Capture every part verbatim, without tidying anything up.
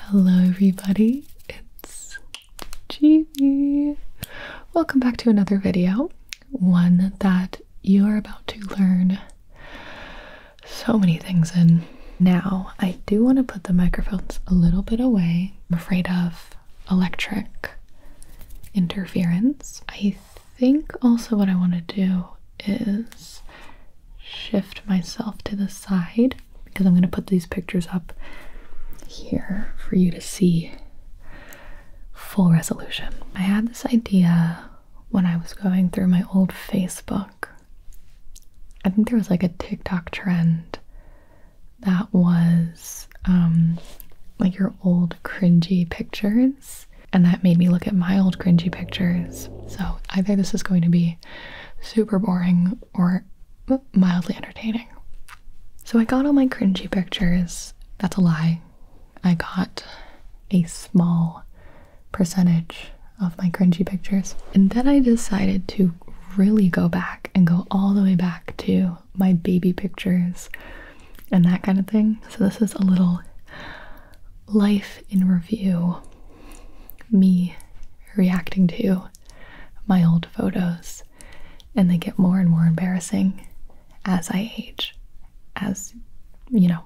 Hello everybody, it's G. Welcome back to another video, one that you are about to learn so many things in. Now, I do want to put the microphones a little bit away. I'm afraid of electric interference. I think also what I want to do is shift myself to the side because I'm going to put these pictures up here for you to see full resolution. I had this idea when I was going through my old Facebook. I think there was like a TikTok trend that was um, like your old cringy pictures, and that made me look at my old cringy pictures. So either this is going to be super boring or mildly entertaining. So I got all my cringy pictures. That's a lie. I got a small percentage of my cringy pictures. And then I decided to really go back and go all the way back to my baby pictures and that kind of thing. So this is a little life in review, me reacting to my old photos, and they get more and more embarrassing as I age, as you know,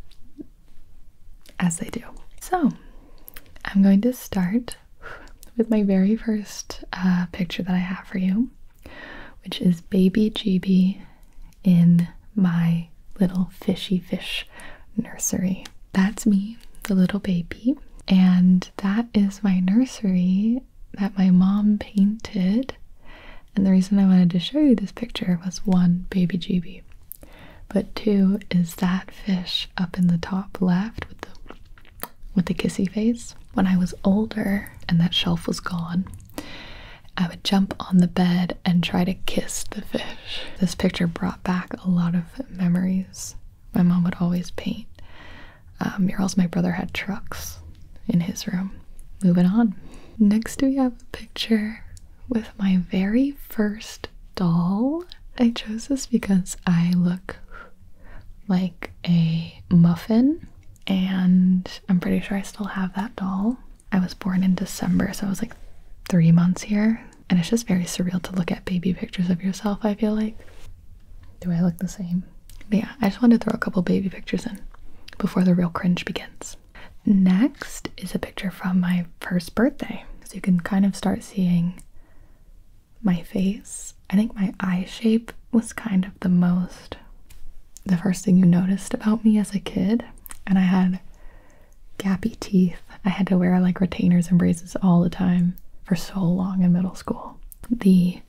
as they do. So I'm going to start with my very first uh, picture that I have for you, which is baby G B in my little fishy fish nursery. That's me, the little baby, and that is my nursery that my mom painted. And the reason I wanted to show you this picture was, one, baby G B, but two is that fish up in the top left with the with the kissy face. When I was older and that shelf was gone, I would jump on the bed and try to kiss the fish. This picture brought back a lot of memories. My mom would always paint um, murals. My brother had trucks in his room. Moving on. Next we have a picture with my very first doll. I chose this because I look like a muffin, and I'm pretty sure I still have that doll. I was born in December, so I was like three months here, and it's just very surreal to look at baby pictures of yourself, I feel like. Do I look the same? But yeah, I just wanted to throw a couple baby pictures in before the real cringe begins. Next is a picture from my first birthday, so you can kind of start seeing my face. I think my eye shape was kind of the most, the first thing you noticed about me as a kid. And I had gappy teeth. I had to wear like retainers and braces all the time for so long in middle school. The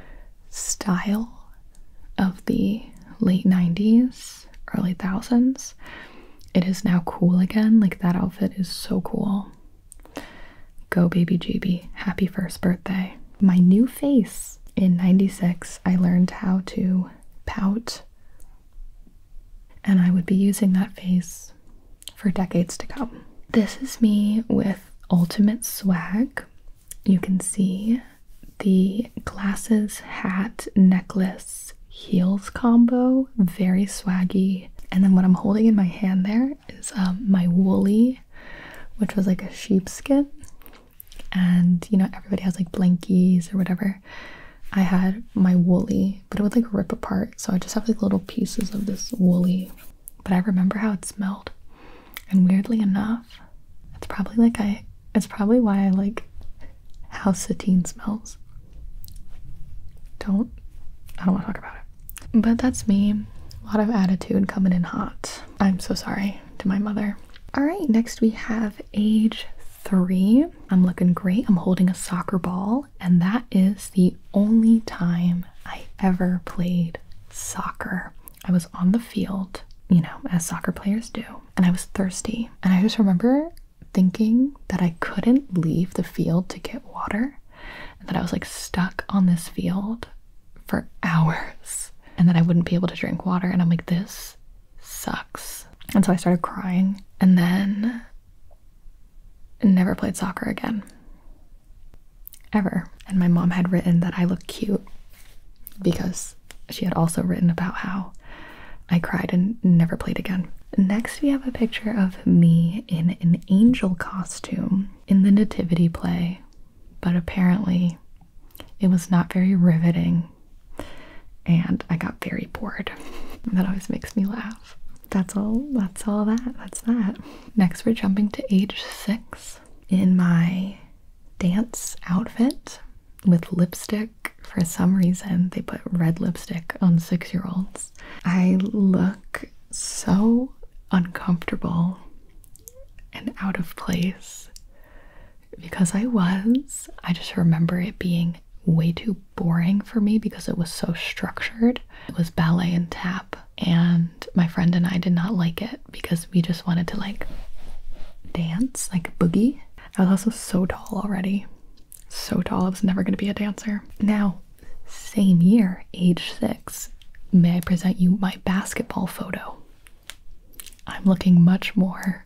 style of the late nineties, early thousands, it is now cool again. Like, that outfit is so cool. Go baby G B. Happy first birthday. My new face. In ninety-six, I learned how to pout, and I would be using that face for decades to come. This is me with ultimate swag. You can see the glasses, hat, necklace, heels combo, very swaggy. And then what I'm holding in my hand there is um, my woolly, which was like a sheepskin. And you know, everybody has like blankies or whatever. I had my woolly, but it would like rip apart. So I just have like little pieces of this woolly, but I remember how it smelled. And weirdly enough, it's probably like I, it's probably why I like how Satine smells. Don't, I don't want to talk about it. But that's me. A lot of attitude coming in hot. I'm so sorry to my mother. All right, next we have age three. I'm looking great. I'm holding a soccer ball, and that is the only time I ever played soccer. I was on the field, you know, as soccer players do, and I was thirsty, and I just remember thinking that I couldn't leave the field to get water, and that I was like stuck on this field for hours, and that I wouldn't be able to drink water, and I'm like, this sucks. And so I started crying, and then never played soccer again, ever. And my mom had written that I look cute because she had also written about how I cried and never played again. Next, we have a picture of me in an angel costume in the nativity play, but apparently it was not very riveting and I got very bored. That always makes me laugh. That's all, that's all that, that's that. Next, we're jumping to age six in my dance outfit with lipstick. For some reason, they put red lipstick on six-year-olds. I look so uncomfortable and out of place because I was. I just remember it being way too boring for me because it was so structured. It was ballet and tap, and my friend and I did not like it because we just wanted to like dance, like boogie. I was also so tall already. So tall, I was never going to be a dancer. Now, same year, age six, may I present you my basketball photo. I'm looking much more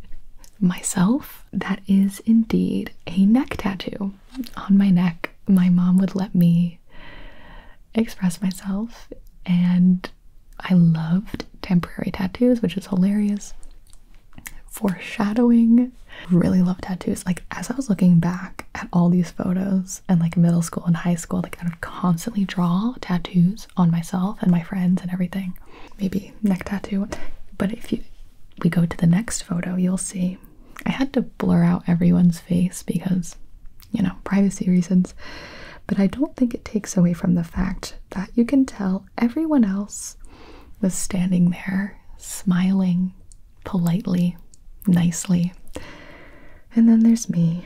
myself. That is indeed a neck tattoo on my neck. My mom would let me express myself, and I loved temporary tattoos, which is hilarious. Foreshadowing. Really love tattoos. Like, as I was looking back at all these photos and like middle school and high school, like I would constantly draw tattoos on myself and my friends and everything. Maybe neck tattoo. But if you we go to the next photo, you'll see I had to blur out everyone's face because, you know, privacy reasons. But I don't think it takes away from the fact that you can tell everyone else was standing there smiling politely, nicely. And then there's me,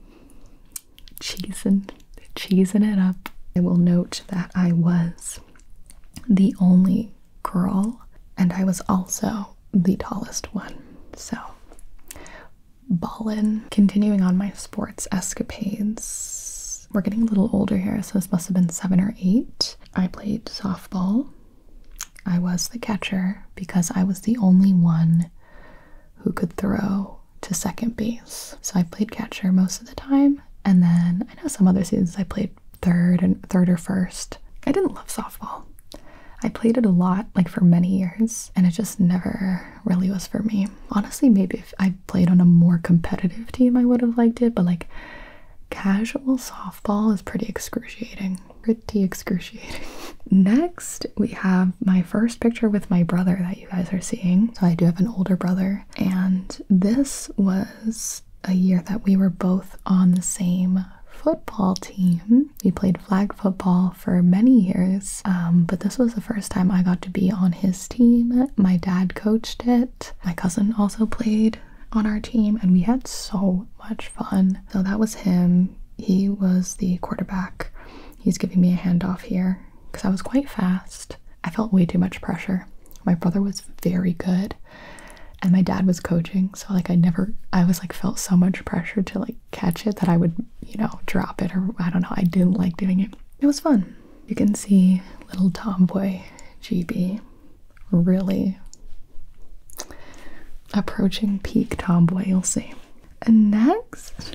cheesing, cheesing it up. I will note that I was the only girl, and I was also the tallest one. So, ballin'. Continuing on my sports escapades. We're getting a little older here, so this must have been seven or eight. I played softball. I was the catcher because I was the only one who could throw to second base. So I played catcher most of the time, and then I know some other seasons I played third and third or first. I didn't love softball. I played it a lot, like for many years, and it just never really was for me. Honestly, maybe if I played on a more competitive team, I would have liked it, but like casual softball is pretty excruciating. Pretty excruciating. Next, we have my first picture with my brother that you guys are seeing. So I do have an older brother, and this was a year that we were both on the same football team. We played flag football for many years, um, but this was the first time I got to be on his team. My dad coached it. My cousin also played on our team, and we had so much fun. So that was him. He was the quarterback. He's giving me a handoff here because I was quite fast. I felt way too much pressure. My brother was very good, and my dad was coaching, so like I never, I was like felt so much pressure to like catch it that I would, you know, drop it, or I don't know, I didn't like doing it. It was fun. You can see little tomboy G B really approaching peak tomboy, you'll see. And next,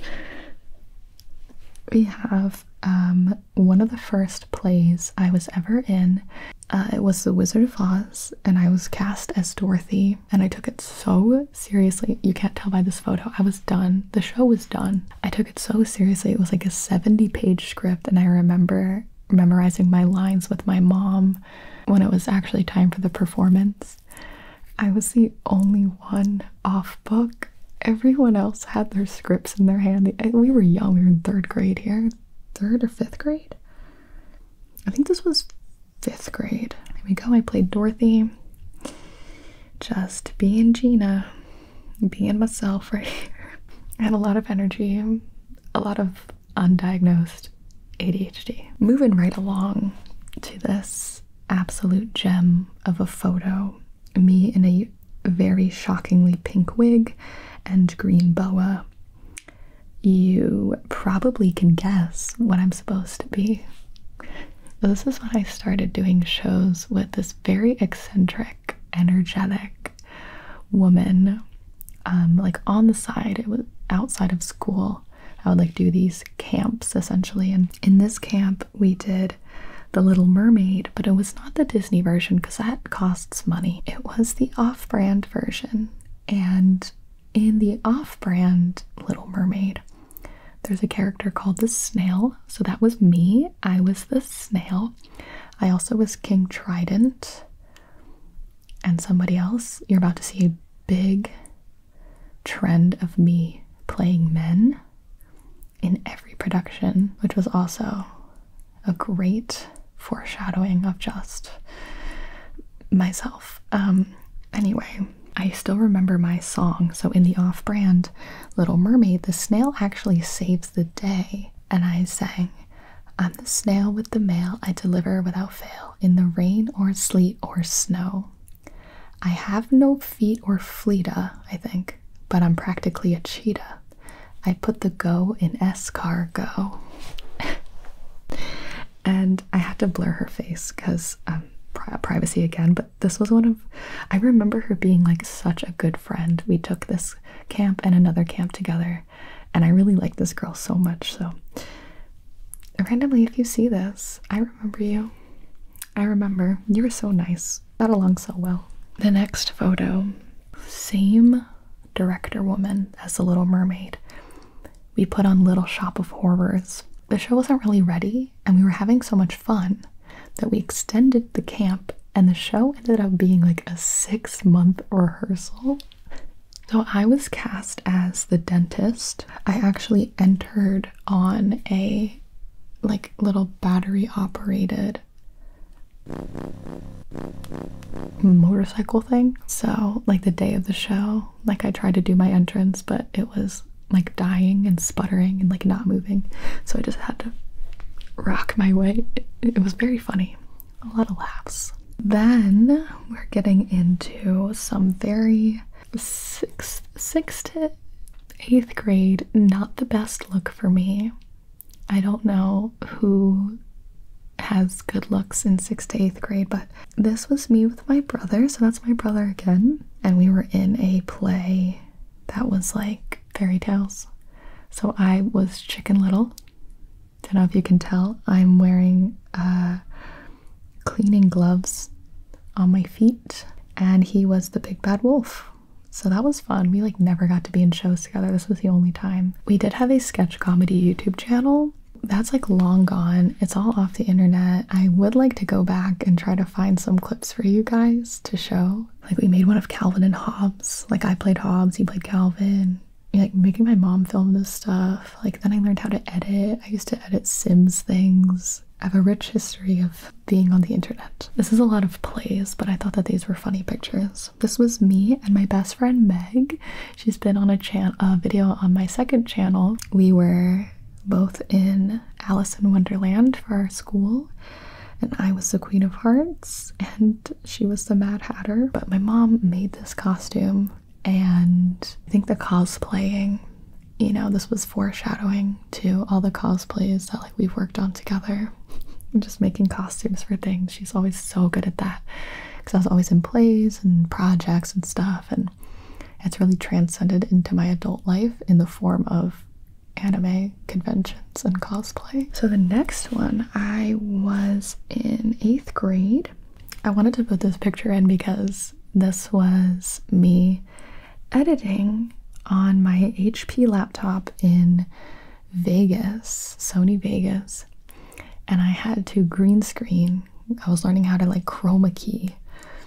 we have um, one of the first plays I was ever in. Uh, it was The Wizard of Oz, and I was cast as Dorothy, and I took it so seriously. You can't tell by this photo. I was done. The show was done. I took it so seriously. It was like a seventy page script, and I remember memorizing my lines with my mom when it was actually time for the performance. I was the only one off book. Everyone else had their scripts in their hand. We were young. We were in third grade here. Third or fifth grade? I think this was fifth grade. Here we go. I played Dorothy. Just being Gina. Being myself right here. I had a lot of energy. A lot of undiagnosed A D H D. Moving right along to this absolute gem of a photo. Me in a very shockingly pink wig and green boa. You probably can guess what I'm supposed to be. This is when I started doing shows with this very eccentric, energetic woman. Um, like on the side, it was outside of school. I would like do these camps essentially, and in this camp we did The Little Mermaid, but it was not the Disney version because that costs money. It was the off-brand version. And in the off-brand Little Mermaid, there's a character called the Snail. So that was me. I was the snail. I also was King Trident. And somebody else. You're about to see a big trend of me playing men in every production, which was also a great foreshadowing of just myself. Um, anyway, I still remember my song. So in the off-brand Little Mermaid, the snail actually saves the day. And I sang, I'm the snail with the mail, I deliver without fail, in the rain or sleet or snow. I have no feet or fleeta, I think, but I'm practically a cheetah. I put the go in escargot. And I had to blur her face because um, pri privacy again, but this was one of, I remember her being like such a good friend. We took this camp and another camp together, and I really liked this girl so much. So randomly, if you see this, I remember you. I remember. You were so nice. Got along so well. The next photo, same director woman as The Little Mermaid. We put on Little Shop of Horrors. The show wasn't really ready, and we were having so much fun that we extended the camp, and the show ended up being like a six-month rehearsal. So I was cast as the dentist. I actually entered on a like little battery-operated motorcycle thing. So like the day of the show, like I tried to do my entrance, but it was like dying and sputtering and like not moving, so I just had to rock my way. It, it was very funny, a lot of laughs. Then we're getting into some very sixth, sixth to eighth grade, not the best look for me. I don't know who has good looks in sixth to eighth grade, but this was me with my brother, so that's my brother again, and we were in a play that was like fairy tales. So I was Chicken Little. Don't know if you can tell. I'm wearing uh, cleaning gloves on my feet, and he was the big bad wolf. So that was fun. We like never got to be in shows together. This was the only time. We did have a sketch comedy YouTube channel. That's like long gone. It's all off the internet. I would like to go back and try to find some clips for you guys to show. Like we made one of Calvin and Hobbes. Like I played Hobbes, he played Calvin. Like making my mom film this stuff. Like then I learned how to edit. I used to edit Sims things. I have a rich history of being on the internet. This is a lot of plays, but I thought that these were funny pictures. This was me and my best friend Meg. She's been on a chan a video on my second channel. We were both in Alice in Wonderland for our school, and I was the Queen of Hearts and she was the Mad Hatter. But my mom made this costume, and I think the cosplaying, you know, this was foreshadowing to all the cosplays that like we've worked on together. And just making costumes for things. She's always so good at that because I was always in plays and projects and stuff, and it's really transcended into my adult life in the form of anime conventions and cosplay. So the next one, I was in eighth grade. I wanted to put this picture in because this was me editing on my H P laptop in Vegas, Sony Vegas, and I had to green screen. I was learning how to like chroma key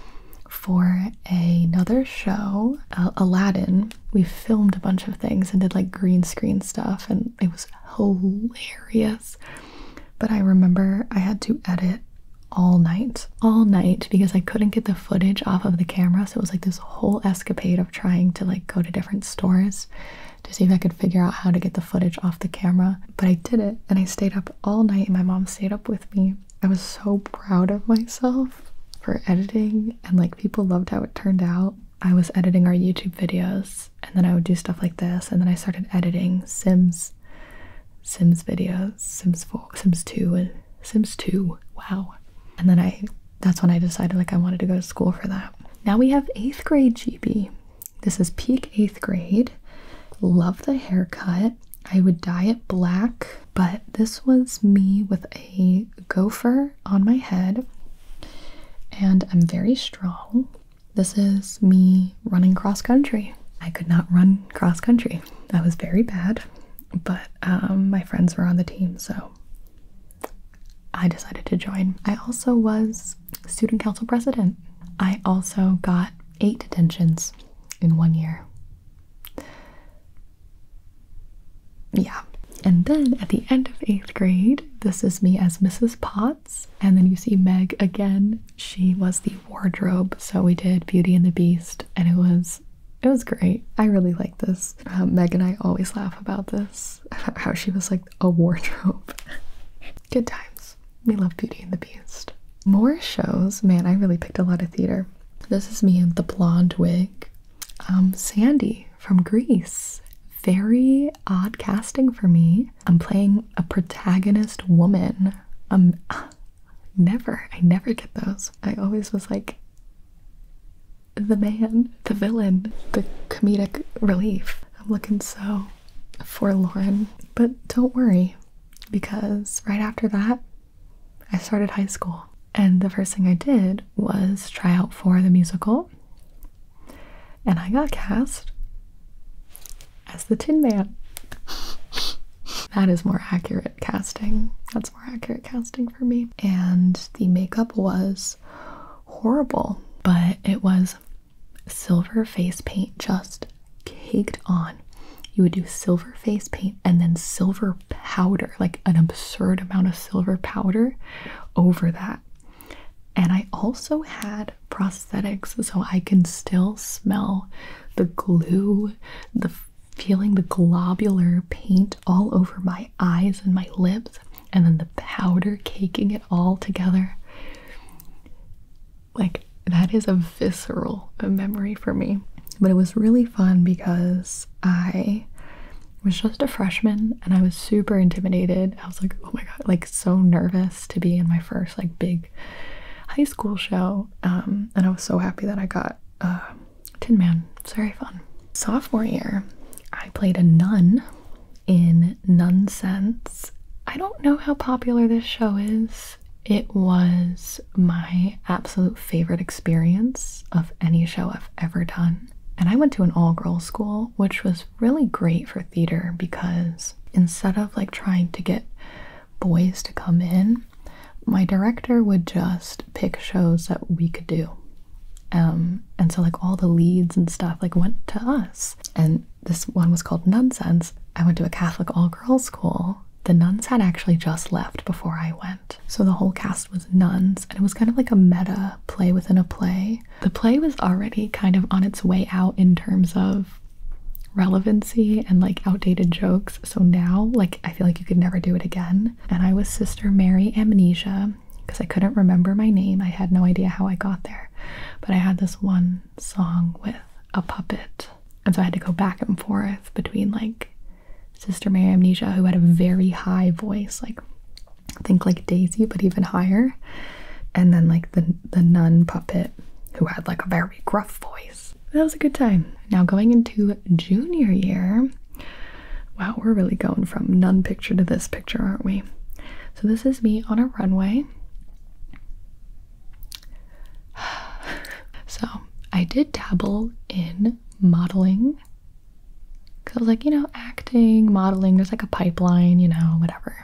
for another show, uh, Aladdin. We filmed a bunch of things and did like green screen stuff, and it was hilarious. But I remember I had to edit all night, all night, because I couldn't get the footage off of the camera. So it was like this whole escapade of trying to like go to different stores to see if I could figure out how to get the footage off the camera. But I did it, and I stayed up all night, and my mom stayed up with me. I was so proud of myself for editing, and like people loved how it turned out. I was editing our YouTube videos, and then I would do stuff like this, and then I started editing Sims Sims videos, Sims four, Sims two, and Sims two. Wow. And then I that's when I decided like I wanted to go to school for that. Now we have eighth grade G B. This is peak eighth grade. Love the haircut. I would dye it black, but this was me with a gopher on my head, and I'm very strong. This is me running cross country. I could not run cross country. I was very bad, but um, my friends were on the team, so I decided to join. I also was student council president. I also got eight detentions in one year. Yeah. And then at the end of eighth grade, this is me as Missus Potts. And then you see Meg again. She was the wardrobe. So we did Beauty and the Beast, and it was it was great. I really like this. Um, Meg and I always laugh about this, how she was like a wardrobe. Good times. We love Beauty and the Beast. More shows. Man, I really picked a lot of theater. This is me in the blonde wig. Um, Sandy from Grease. Very odd casting for me. I'm playing a protagonist woman. Um, never, I never get those. I always was like the man, the villain, the comedic relief. I'm looking so forlorn. But don't worry, because right after that, I started high school. And the first thing I did was try out for the musical. And I got cast as the Tin Man. That is more accurate casting. That's more accurate casting for me. And the makeup was horrible, but it was silver face paint just caked on. You would do silver face paint and then silver powder, like an absurd amount of silver powder over that. And I also had prosthetics, so I can still smell the glue, the feeling the globular paint all over my eyes and my lips, and then the powder caking it all together. Like, that is a visceral memory for me. But it was really fun because I was just a freshman and I was super intimidated. I was like, oh my god, like so nervous to be in my first like big high school show. Um, and I was so happy that I got uh, Tin Man. It's very fun. Sophomore year, I played a nun in Nunsense. I don't know how popular this show is. It was my absolute favorite experience of any show I've ever done. And I went to an all-girls school, which was really great for theater because instead of like trying to get boys to come in, my director would just pick shows that we could do. Um, and so like all the leads and stuff like went to us. And this one was called Nunsense. I went to a Catholic all-girls school. The nuns had actually just left before I went. So the whole cast was nuns, and it was kind of like a meta play within a play. The play was already kind of on its way out in terms of relevancy and like outdated jokes. So now, like, I feel like you could never do it again. And I was Sister Mary Amnesia because I couldn't remember my name. I had no idea how I got there. But I had this one song with a puppet. And so I had to go back and forth between like Sister Mary Amnesia, who had a very high voice, like think like Daisy, but even higher. And then like the, the nun puppet, who had like a very gruff voice. That was a good time. Now going into junior year, wow, we're really going from nun picture to this picture, aren't we? So this is me on a runway. So I did dabble in modeling. Cause I was like, you know, acting, modeling, there's like a pipeline, you know, whatever.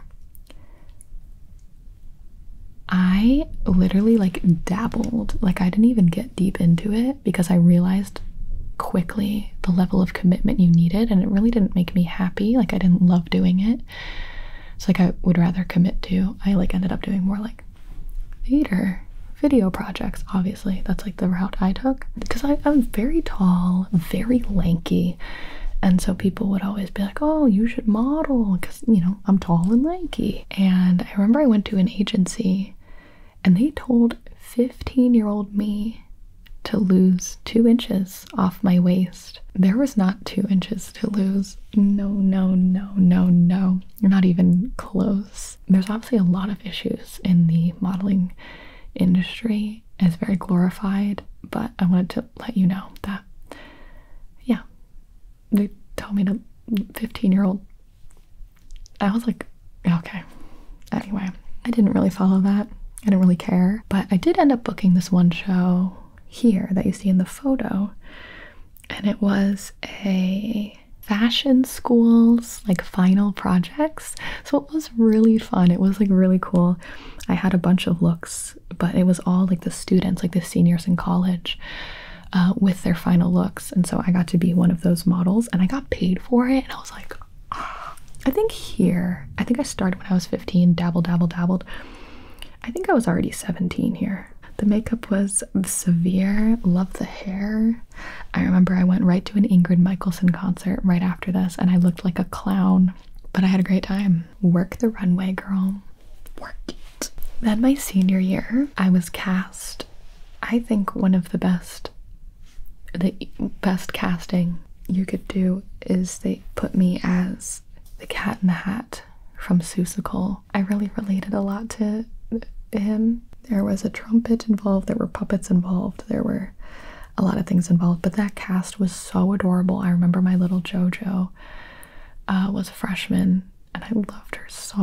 I literally like dabbled, like I didn't even get deep into it because I realized quickly the level of commitment you needed, and it really didn't make me happy. Like I didn't love doing it. So like I would rather commit to, I like ended up doing more like theater, video projects, obviously. That's like the route I took. Because I, I'm very tall, very lanky. And so people would always be like, oh, you should model because, you know, I'm tall and lanky. And I remember I went to an agency and they told fifteen-year-old me to lose two inches off my waist. There was not two inches to lose. No, no, no, no, no. You're not even close. There's obviously a lot of issues in the modeling industry. It's very glorified, but I wanted to let you know that, yeah, they told me to, fifteen year old I was like, okay. Anyway, I didn't really follow that. I didn't really care. But I did end up booking this one show here that you see in the photo. And it was a fashion school's like final projects. So it was really fun. It was like really cool. I had a bunch of looks, but it was all like the students, like the seniors in college, uh, with their final looks. And so I got to be one of those models and I got paid for it. And I was like, oh. I think here, I think I started when I was fifteen, dabble, dabble, dabbled. I think I was already seventeen here. The makeup was severe. Love the hair. I remember I went right to an Ingrid Michaelson concert right after this and I looked like a clown, but I had a great time. Work the runway, girl. Work it. Then my senior year, I was cast, I think one of the best, the best casting you could do is they put me as the Cat in the Hat from Seussical. I really related a lot to him. There was a trumpet involved, there were puppets involved, there were a lot of things involved, but that cast was so adorable. I remember my little JoJo uh, was a freshman and I loved her so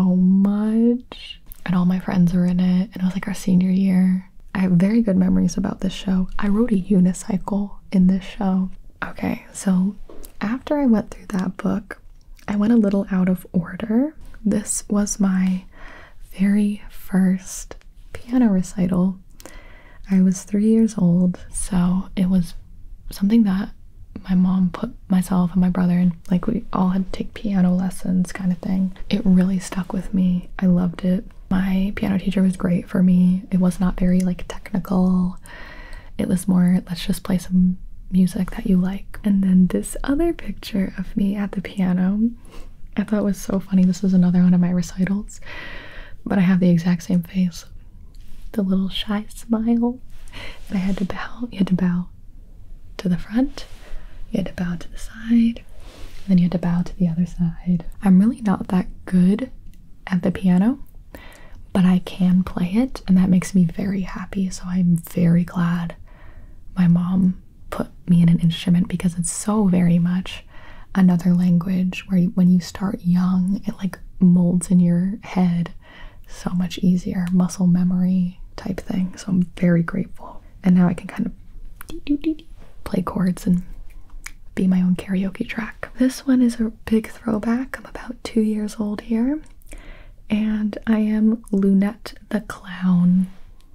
much. And all my friends were in it and it was like our senior year. I have very good memories about this show. I rode a unicycle in this show. Okay, so after I went through that book, I went a little out of order. This was my very first piano recital. I was three years old, so it was something that my mom put myself and my brother in. Like, we all had to take piano lessons kind of thing. It really stuck with me. I loved it. My piano teacher was great for me. It was not very like technical. It was more, let's just play some music that you like. And then this other picture of me at the piano, I thought was so funny. This is another one of my recitals, but I have the exact same face. The little shy smile. And I had to bow. You had to bow to the front. You had to bow to the side. And then you had to bow to the other side. I'm really not that good at the piano, but I can play it, and that makes me very happy. So I'm very glad my mom put me in an instrument because it's so very much another language where you, when you start young, it like molds in your head so much easier, muscle memory type thing. So I'm very grateful. And now I can kind of dee -dee -dee -dee, play chords and be my own karaoke track. This one is a big throwback. I'm about two years old here. And I am Lunette the Clown.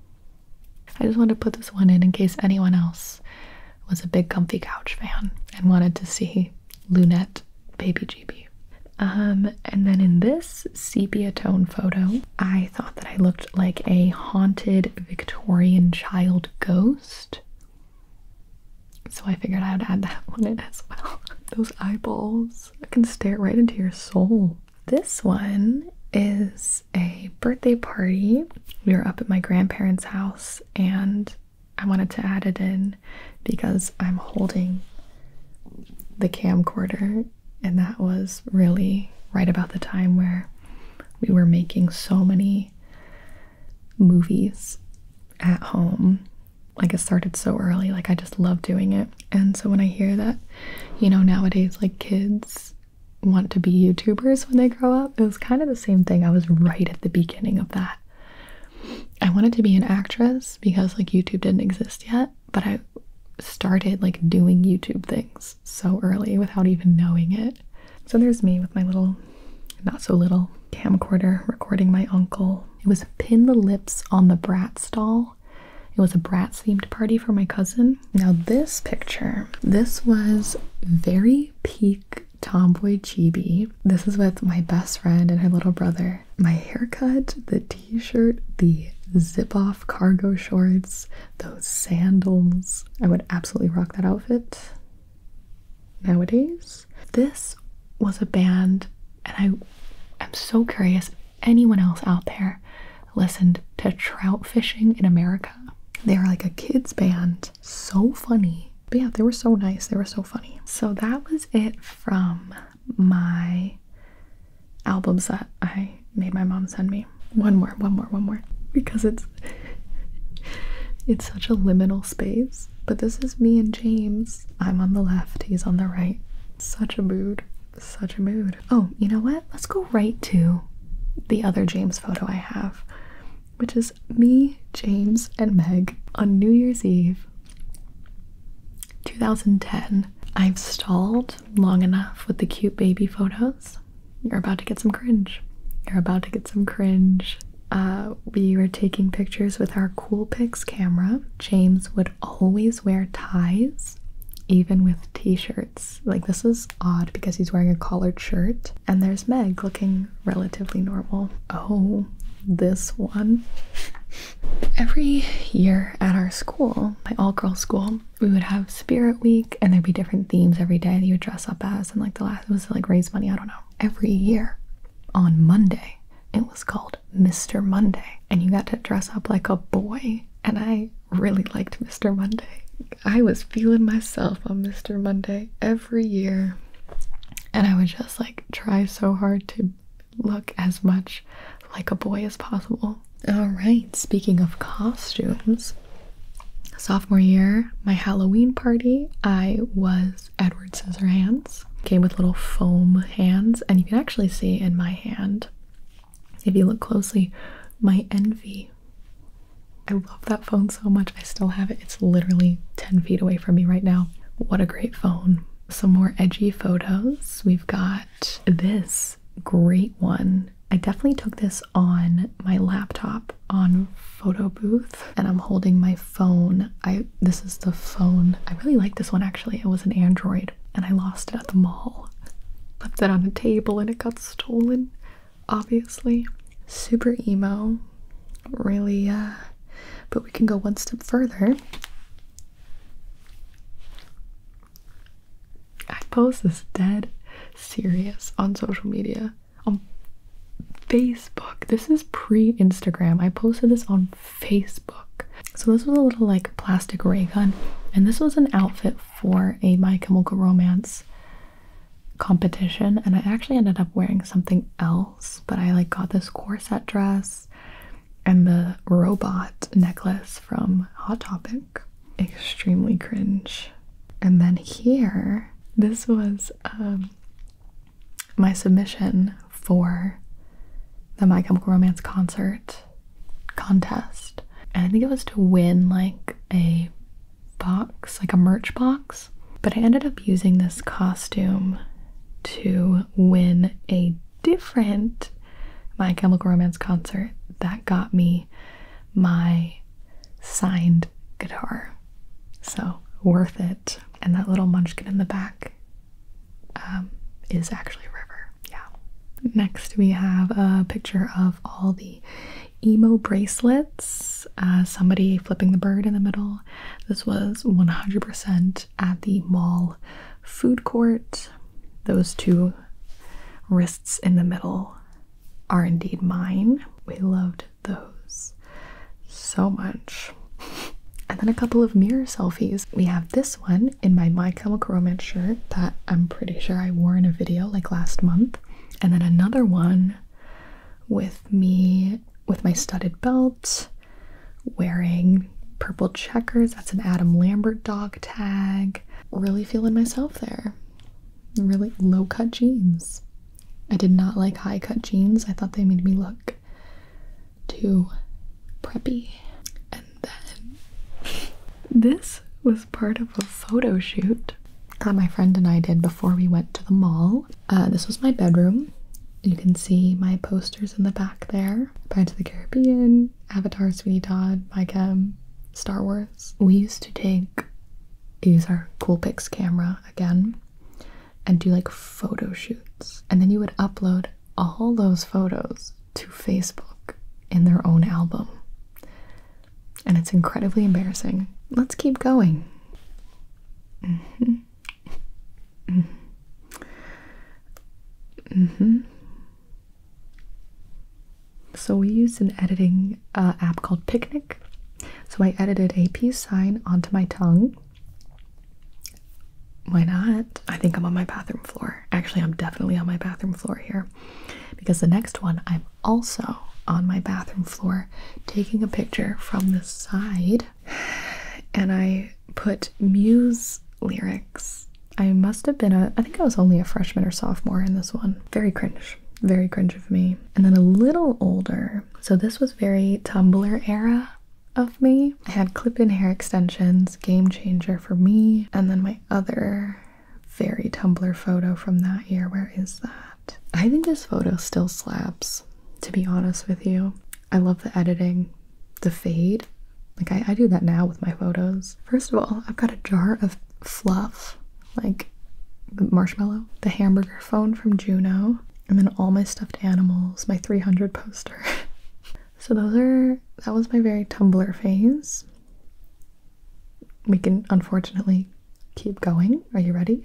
I just wanted to put this one in in case anyone else was a big Comfy Couch fan and wanted to see Lunette Baby G B. Um, and then in this sepia tone photo, I thought that I looked like a haunted Victorian child ghost. So I figured I would add that one in as well. Those eyeballs, I can stare right into your soul. This one is a birthday party. We were up at my grandparents' house and I wanted to add it in because I'm holding the camcorder, and that was really right about the time where we were making so many movies at home. Like, it started so early, like I just love doing it. And so when I hear that, you know, nowadays like kids want to be YouTubers when they grow up, it was kind of the same thing. I was right at the beginning of that. I wanted to be an actress because like YouTube didn't exist yet, but I started like doing YouTube things so early without even knowing it. So there's me with my little, not so little, camcorder recording my uncle. It was Pin the Lips on the Bratz doll. It was a Bratz themed party for my cousin. Now this picture, this was very peak tomboy chibi. This is with my best friend and her little brother. My haircut, the t-shirt, the zip-off cargo shorts, those sandals. I would absolutely rock that outfit nowadays. This was a band, and I am so curious if anyone else out there listened to Trout Fishing in America. They were like a kids band. So funny. But yeah, they were so nice. They were so funny. So that was it from my albums that I made my mom send me. One more, one more, one more. Because it's it's such a liminal space. But this is me and James. I'm on the left, he's on the right. Such a mood. Such a mood. Oh, you know what? Let's go right to the other James photo I have, which is me, James, and Meg on New Year's Eve, two thousand ten. I've stalled long enough with the cute baby photos. You're about to get some cringe. You're about to get some cringe. Uh, we were taking pictures with our Coolpix camera. James would always wear ties, even with t-shirts. Like, this is odd because he's wearing a collared shirt. And there's Meg looking relatively normal. Oh, this one. Every year at our school, my all-girls school, we would have Spirit Week, and there'd be different themes every day that you would dress up as, and like the last, it was like raise money, I don't know. Every year on Monday, it was called Mister Monday, and you got to dress up like a boy, and I really liked Mister Monday. I was feeling myself on Mister Monday every year, and I would just like try so hard to look as much like a boy as possible. All right, speaking of costumes, sophomore year, my Halloween party, I was Edward Scissorhands. Came with little foam hands, and you can actually see in my hand, if you look closely, my Envy. I love that phone so much. I still have it. It's literally ten feet away from me right now. What a great phone. Some more edgy photos. We've got this great one. I definitely took this on my laptop on photo booth, and I'm holding my phone. I this is the phone. I really like this one actually. It was an Android, and I lost it at the mall. Left it on a table and it got stolen, obviously. Super emo. Really, uh, but we can go one step further. I post this dead serious on social media. On Facebook. This is pre-Instagram. I posted this on Facebook. So this was a little like plastic ray gun, and this was an outfit for a My Chemical Romance competition, and I actually ended up wearing something else, but I like got this corset dress and the robot necklace from Hot Topic. Extremely cringe. And then here, this was um, my submission for the My Chemical Romance concert contest, and I think it was to win like a box, like a merch box, but I ended up using this costume to win a different My Chemical Romance concert that got me my signed guitar. So worth it. And that little munchkin in the back um, is actually River. Next, we have a picture of all the emo bracelets. Uh, somebody flipping the bird in the middle. This was one hundred percent at the mall food court. Those two wrists in the middle are indeed mine. We loved those so much. And then a couple of mirror selfies. We have this one in my My Chemical Romance shirt that I'm pretty sure I wore in a video like last month. And then another one with me with my studded belt, wearing purple checkers. That's an Adam Lambert dog tag. Really feeling myself there. Really low-cut jeans. I did not like high-cut jeans. I thought they made me look too preppy. And then this was part of a photo shoot that my friend and I did before we went to the mall. Uh, this was my bedroom. You can see my posters in the back there. Pirates of the Caribbean, Avatar, Sweeney Todd, My Chem, Star Wars. We used to take, use our Coolpix camera again, and do like photo shoots. And then you would upload all those photos to Facebook in their own album. And it's incredibly embarrassing. Let's keep going. Mm-hmm. Mm-hmm. Mm-hmm. So we used an editing uh, app called Picnic. So I edited a peace sign onto my tongue. Why not? I think I'm on my bathroom floor. Actually, I'm definitely on my bathroom floor here, because the next one, I'm also on my bathroom floor taking a picture from the side, and I put Muse lyrics I must have been a, I think I was only a freshman or sophomore in this one. Very cringe. Very cringe of me. And then a little older. So this was very Tumblr era of me. I had clip-in hair extensions, game changer for me. And then my other very Tumblr photo from that year. Where is that? I think this photo still slaps, to be honest with you. I love the editing, the fade. Like I, I do that now with my photos. First of all, I've got a jar of fluff, like the marshmallow, the hamburger phone from Juno, and then all my stuffed animals, my three hundred poster. So those are, that was my very Tumblr phase. We can unfortunately keep going. Are you ready?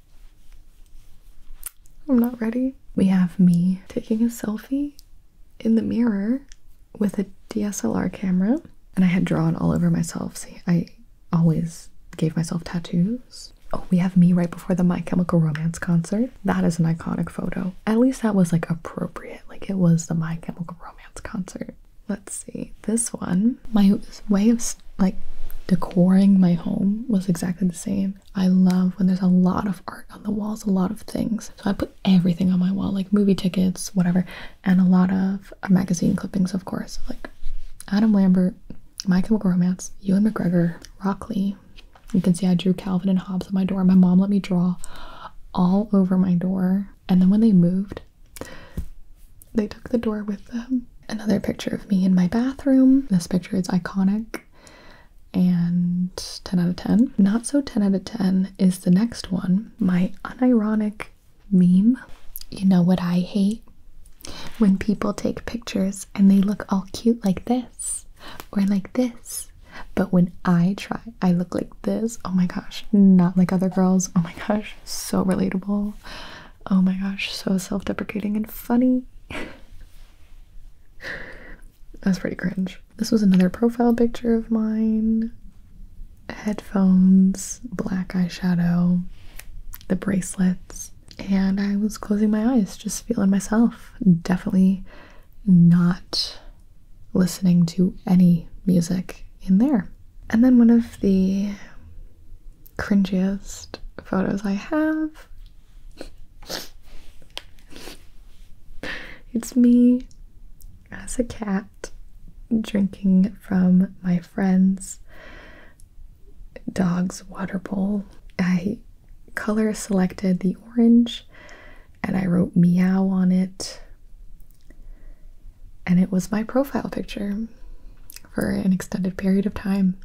I'm not ready. We have me taking a selfie in the mirror with a D S L R camera. And I had drawn all over myself. See, I always gave myself tattoos. Oh, we have me right before the My Chemical Romance concert. That is an iconic photo. At least that was like appropriate. Like it was the My Chemical Romance concert. Let's see. This one, my way of like decoring my home was exactly the same. I love when there's a lot of art on the walls, a lot of things. So I put everything on my wall, like movie tickets, whatever, and a lot of uh, magazine clippings, of course, like Adam Lambert, My Chemical Romance, Ewan McGregor, Rock Lee. You can see I drew Calvin and Hobbes on my door. My mom let me draw all over my door. And then when they moved, they took the door with them. Another picture of me in my bathroom. This picture is iconic and ten out of ten. Not so ten out of ten is the next one. My unironic meme. You know what I hate? When people take pictures and they look all cute like this or like this. But when I try, I look like this. Oh my gosh, not like other girls. Oh my gosh, so relatable. Oh my gosh, so self-deprecating and funny. That's pretty cringe. This was another profile picture of mine. Headphones, black eyeshadow, the bracelets. And I was closing my eyes, just feeling myself. Definitely not listening to any music in there. And then one of the cringiest photos I have, it's me as a cat drinking from my friend's dog's water bowl. I color selected the orange and I wrote meow on it, and it was my profile picture for an extended period of time.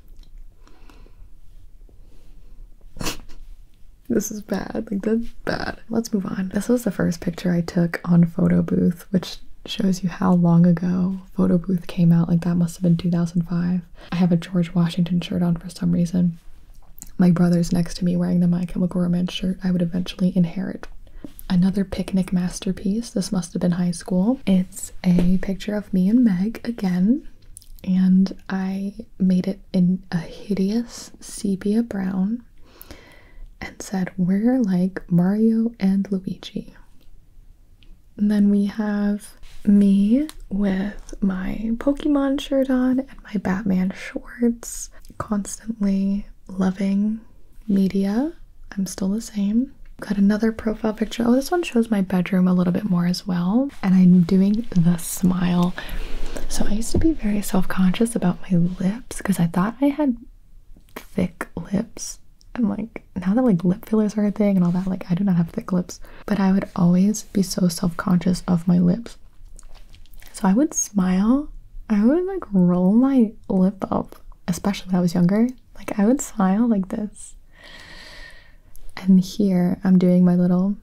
This is bad, like that's bad. Let's move on. This was the first picture I took on Photo Booth, which shows you how long ago Photo Booth came out. Like that must have been two thousand five. I have a George Washington shirt on for some reason. My brother's next to me wearing the My Chemical Romance shirt I would eventually inherit. Another picnic masterpiece. This must have been high school. It's a picture of me and Meg again, and I made it in a hideous sepia brown and said, we're like Mario and Luigi. And then we have me with my Pokemon shirt on and my Batman shorts, constantly loving media. I'm still the same. Got another profile picture. Oh, this one shows my bedroom a little bit more as well. And I'm doing the smile. So I used to be very self-conscious about my lips because I thought I had thick lips. And like, now that like lip fillers are a thing and all that, like I do not have thick lips. But I would always be so self-conscious of my lips. So I would smile. I would like roll my lip up, especially when I was younger. Like I would smile like this. And here I'm doing my little,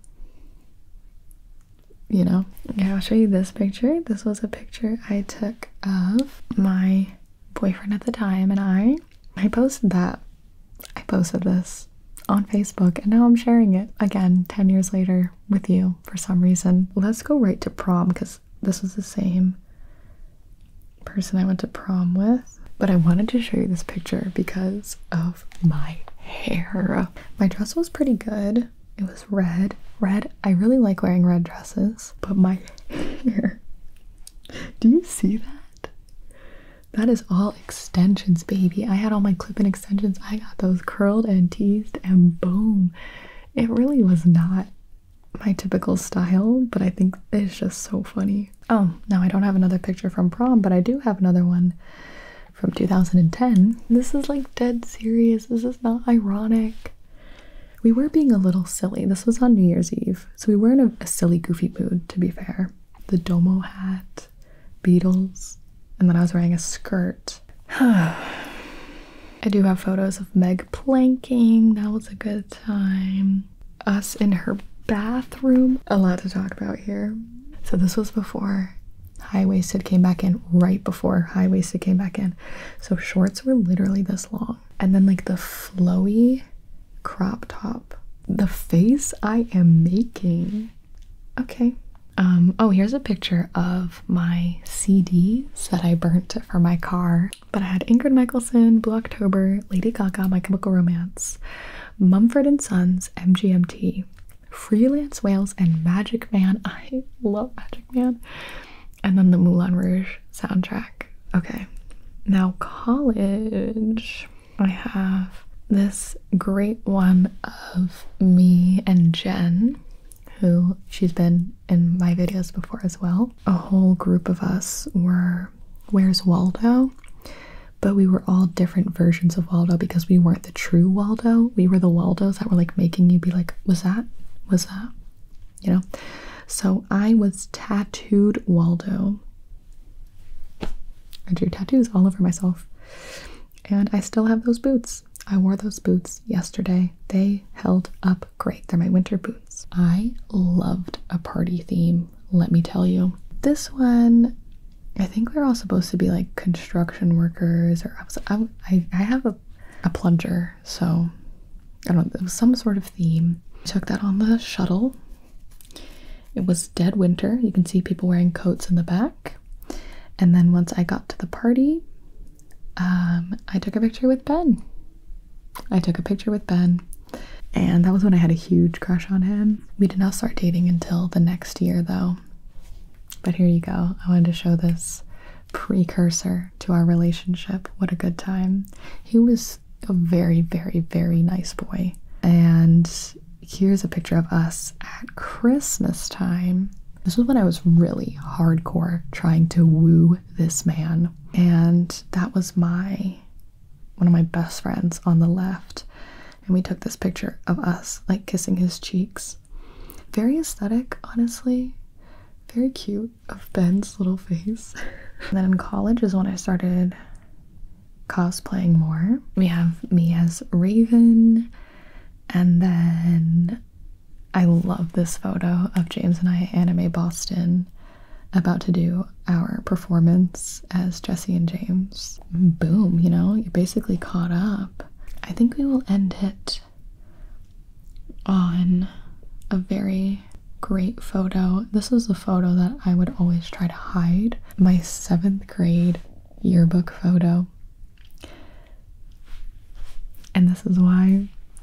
you know. Okay, I'll show you this picture. This was a picture I took of my boyfriend at the time and I. I posted that. I posted this on Facebook and now I'm sharing it again ten years later with you for some reason. Let's go right to prom because this was the same person I went to prom with. But I wanted to show you this picture because of my hair. My dress was pretty good. It was red. Red, I really like wearing red dresses, but my hair. Do you see that? That is all extensions, baby. I had all my clip-in extensions. I got those curled and teased and boom. It really was not my typical style, but I think it's just so funny. Oh, now I don't have another picture from prom, but I do have another one from two thousand ten. This is like dead serious. This is not ironic. We were being a little silly. This was on New Year's Eve, so we were in a, a silly, goofy mood, to be fair. The Domo hat, Beatles, and then I was wearing a skirt. I do have photos of Meg planking. That was a good time. Us in her bathroom. A lot to talk about here. So this was before high-waisted came back in, right before high-waisted came back in. So shorts were literally this long. And then like the flowy crop top. The face I am making. Okay. Um, oh, here's a picture of my C Ds that I burnt for my car. But I had Ingrid Michaelson, Blue October, Lady Gaga, My Chemical Romance, Mumford and Sons, M G M T, Freelance Whales, and Magic Man. I love Magic Man. And then the Moulin Rouge soundtrack. Okay, now college. I have this great one of me and Jen, who she's been in my videos before as well. A whole group of us were Where's Waldo? But we were all different versions of Waldo because we weren't the true Waldo. We were the Waldos that were like making you be like, was that? Was that? You know? So I was tattooed Waldo. I drew tattoos all over myself. And I still have those boots. I wore those boots yesterday. They held up great. They're my winter boots. I loved a party theme, let me tell you. This one, I think we're all supposed to be like construction workers, or I was, I, I have a, a plunger, so I don't know, it was some sort of theme. Took that on the shuttle. It was dead winter. You can see people wearing coats in the back. And then once I got to the party, um, I took a picture with Ben. I took a picture with Ben, and that was when I had a huge crush on him. We did not start dating until the next year though. But here you go. I wanted to show this precursor to our relationship. What a good time. He was a very, very, very nice boy. And here's a picture of us at Christmas time. This was when I was really hardcore trying to woo this man. And that was my, one of my best friends on the left. And we took this picture of us like kissing his cheeks. Very aesthetic, honestly. Very cute of Ben's little face. And then in college is when I started cosplaying more. We have me as Raven. And then I love this photo of James and I at Anime Boston, about to do our performance as Jesse and James. Boom, you know, you're basically caught up. I think we will end it on a very great photo. This is a photo that I would always try to hide. My seventh grade yearbook photo. And this is why.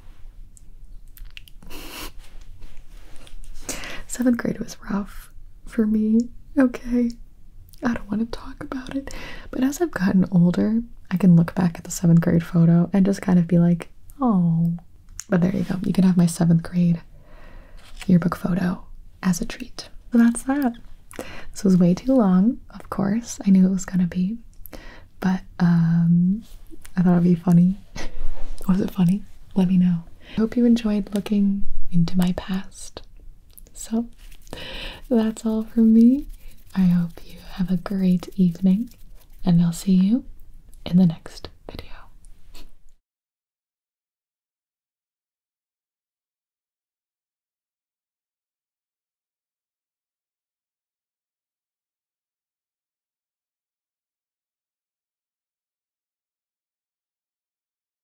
Seventh grade was rough for me, okay? I don't want to talk about it. But as I've gotten older, I can look back at the seventh grade photo and just kind of be like, oh. But there you go. You can have my seventh grade yearbook photo as a treat. So that's that. This was way too long, of course. I knew it was gonna be. But um, I thought it'd be funny. Was it funny? Let me know. I hope you enjoyed looking into my past. So that's all from me. I hope you have a great evening, and I'll see you in the next